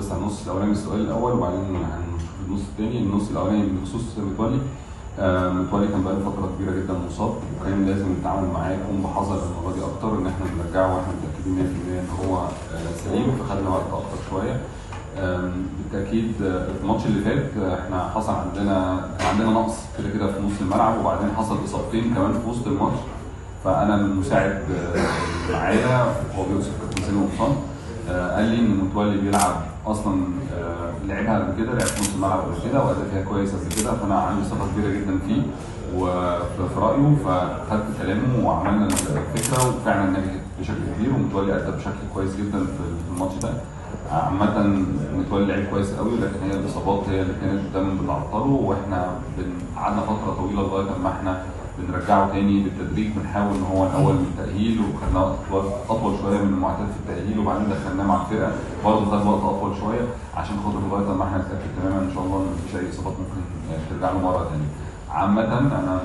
بس على النص الاولاني من السؤال الاول وبعدين هنشوف النص الثاني. النص الاولاني بخصوص متولي. متولي كان بقاله فتره كبيره جدا مصاب، وكان لازم نتعامل معاه يكون بحذر المره دي اكتر، ان احنا نرجعه واحنا متاكدين 100% ان هو سليم، فخدنا وقت اكتر شويه. بالتاكيد الماتش اللي فات احنا حصل عندنا نقص كده كده في نص الملعب، وبعدين حصل اصابتين كمان في وسط الماتش. فانا المساعد معايا هو بيوسف كابتن سامي قمصان قال لي ان متولي بيلعب اصلا، لعبها قبل كده، لعب في نص الملعب قبل كده وادى فيها كويس قبل كده، فانا عندي ثقه كبيره جدا فيه وفي رايه، فخدت كلامه وعملنا الفكره وفعلا نجحت بشكل كبير، ومتولي ادى بشكل كويس جدا في الماتش ده. عامة متولي لعب كويس قوي، لكن هي الاصابات هي اللي كانت دايما بتعطله، واحنا قعدنا فتره طويله لغايه ما احنا بنرجعه تاني بالتدريج، بنحاول ان هو الاول من التاهيل، وخدنا وقت اطول شويه من المعتاد في التاهيل، وبعدين دخلناه مع الفرقه برضه خد وقت اطول شويه عشان خاطر لغايه ما احنا نتاكد تماما ان شاء الله ان مفيش اي اصابات ممكن ترجع له مره ثانيه. عامه انا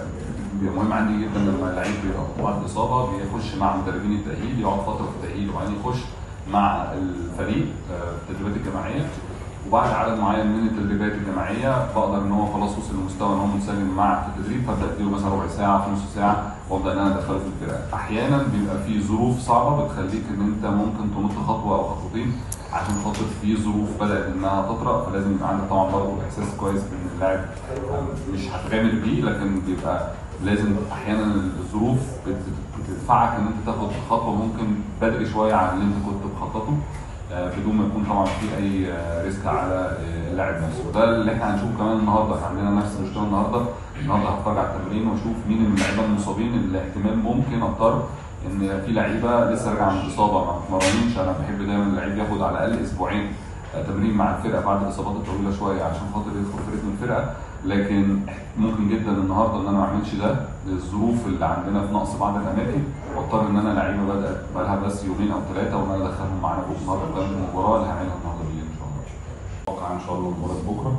مهم عندي جدا لما اللعيب بيبقى بعد اصابه بيخش مع مدربين التاهيل، يقعد فتره في التاهيل وبعدين يخش مع الفريق في التدريبات الجماعيه، وبعد عدد معين من التدريبات الجماعيه بقدر ان هو خلاص وصل لمستوى ان هو منسجم مع التدريب، فابدا اديله مثلا ربع ساعه في نص ساعه وابدا ان انا ادخله في الفرقه. احيانا بيبقى في ظروف صعبه بتخليك ان انت ممكن تنط خطوه او خطوتين عشان خاطر في ظروف بدات انها تطرا، فلازم يبقى عندك طبعا برضه احساس كويس بان اللاعب مش هتغامر بيه، لكن بيبقى لازم احيانا الظروف بتدفعك ان انت تاخد خطوه ممكن بدري شويه عن اللي انت كنت مخططه، بدون ما يكون طبعا في اي ريسك على اللاعب نفسه. وده اللي احنا هنشوفه كمان النهارده، عندنا نفس المشكله النهارده هتفرج على التمرين واشوف مين من اللعيبه المصابين اللي احتمال ممكن اضطر ان في لعيبه لسه راجعه من الاصابه ما اتمرنتش. انا بحب دايما اللعيب ياخد على الاقل اسبوعين تمرين مع الفرقه بعد الاصابات الطويله شويه عشان خاطر يدخل في رتم الفرقه، لكن ممكن جدا النهارده ان انا ما اعملش ده للظروف اللي عندنا في نقص بعض الاماكن، واضطر ان انا لعيبه بدات بقالها بس يومين او ثلاثه وان انا ادخلهم معانا بكره النهارده قدام المباراه اللي هعملها النهارده بالليل ان شاء الله. اتوقع ان شاء الله مباراه بكره.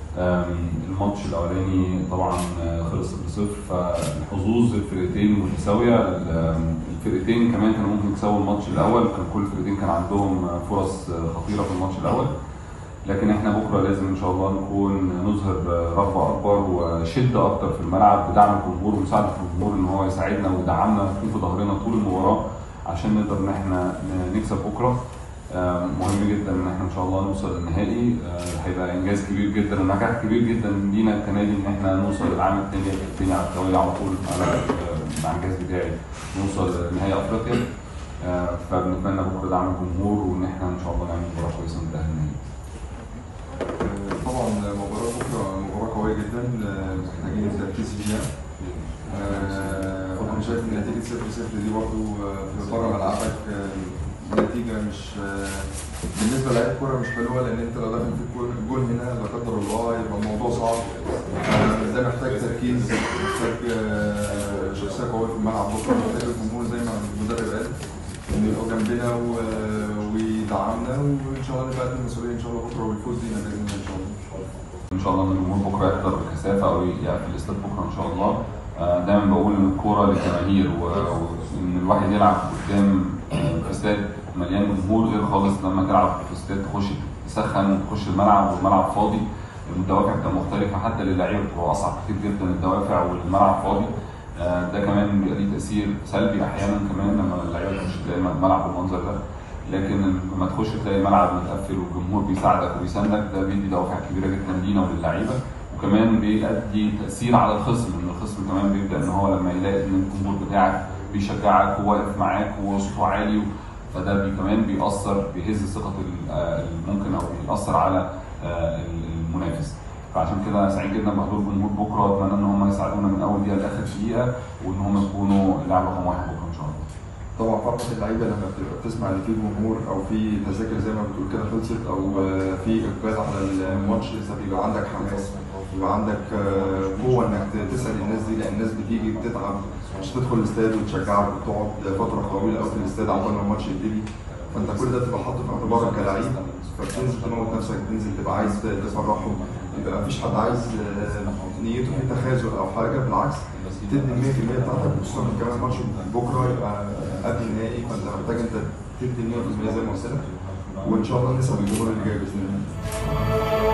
الماتش الاولاني طبعا خلص 0-0، فالحظوظ الفرقتين متساويه. الفرقتين كمان كانوا ممكن يكسبوا الماتش الاول، كان كل الفرقتين كان عندهم فرص خطيره في الماتش الاول، لكن احنا بكره لازم ان شاء الله نكون نظهر رغبه اكبر وشده اكتر في الملعب بدعم الجمهور ومساعده الجمهور ان هو يساعدنا ويدعمنا ويكون في ظهرنا طول المباراه عشان نقدر ان احنا نكسب بكره. مهم جدا ان احنا ان شاء الله نوصل للنهائي، هيبقى انجاز كبير جدا ونجاح كبير جدا لينا كنادي ان احنا نوصل للعام الثاني على التوالي على طول على مع الانجاز بتاعي نوصل لنهائي افريقيا. فبنتمنى بكره دعم الجمهور وان احنا ان شاء الله نعمل مباراه كويسه وننتهي النهائي. طبعا مباراه بكره مباراه قويه جدا محتاجين التركيز فيها. انا شايف ان نتيجه 0-0 دي برضه في بره ملعبك نتيجه مش بالنسبه للاعيب الكوره مش حلوه، لان انت لو دخل في الجول هنا لا قدر الله يبقى الموضوع صعب. ده محتاج تركيز، محتاج شخصيه قويه في الملعب بكره، محتاج الجمهور زي ما المدرب قال انه يبقوا جنبنا ويدعمنا، وان شاء الله نبقى قد المسؤوليه ان شاء الله بكره والفوز لينا باذن الله ان شاء الله. ان شاء الله ان الجمهور بكره يحضر بكثافه او يقفل الاستاد بكره ان شاء الله. دايما بقول ان الكوره للجماهير، وان الواحد يلعب قدام استاد مليان جمهور غير خالص لما تلعب في استاد تخش تسخن وتخش الملعب والملعب فاضي. الدوافع بتبقى مختلفه حتى للعيبه، بتبقى اصعب كتير جدا الدوافع والملعب فاضي. ده كمان بيبقى ليه تاثير سلبي احيانا كمان لما اللعيبه تخش تلاقي الملعب بالمنظر ده، لكن لما تخش تلاقي الملعب متقفل والجمهور بيساعدك وبيساندك ده بيدي دوافع كبيره جدا لينا وللعيبه، وكمان بيؤدي تاثير على الخصم، ان الخصم كمان بيبدا ان هو لما يلاقي ان الجمهور بتاعك بيشجعك وواقف معاك وصوته عالي، فده كمان بيهز ثقه ممكن او بيأثر على المنافس. فعشان كده انا سعيد جدا بحضور الجمهور بكره، واتمنى ان هم يساعدونا من اول دقيقه لاخر دقيقه وان هم يكونوا اللاعب رقم واحد بكره ان شاء الله. طبعا فرحه اللعيبه لما بتبقى بتسمع ان في جمهور او في تذاكر زي ما بتقول كده خلصت او في اقبال على الماتش، لسه بيبقى عندك حماس، بيبقى عندك قوه انك تسال الناس دي، لان الناس بتيجي بتتعب مش تدخل الاستاد وتشجعك وتقعد فتره طويله قوي في الاستاد عقبال ما الماتش يبتدي، فانت كل ده بتبقى حاطه في اعتبارك كلاعب، فبتنزل تموت نفسك، بتنزل تبقى عايز تفرحهم، يبقى مفيش حد عايز نيته في تخاذل او حاجه، بالعكس تدي 100% بتاعتك، خصوصا كمان ماتش بكره يبقى قبل النهائي، فانت محتاج انت تدي 100% زي ما قلت لك، وان شاء الله نسعد الجمهور اللي جاي باذن الله.